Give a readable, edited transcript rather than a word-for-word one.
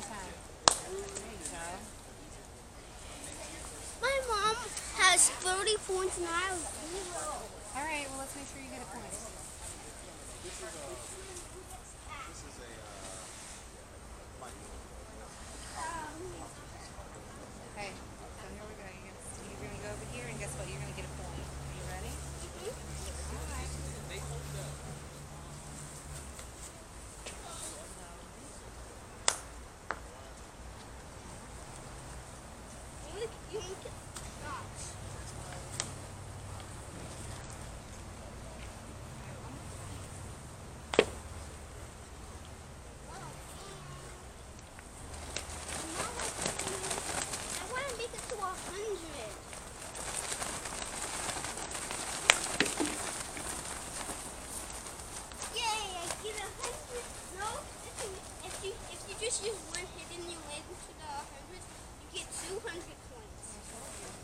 more time. There you go. My mom has 30 points and I have 0. Alright, well let's make sure you get a point. Okay, so here we go. You're going to go over here and guess what? You're going to get a point. Are you ready? Alright. Just use one hit and you land to the 100, you get 200 points.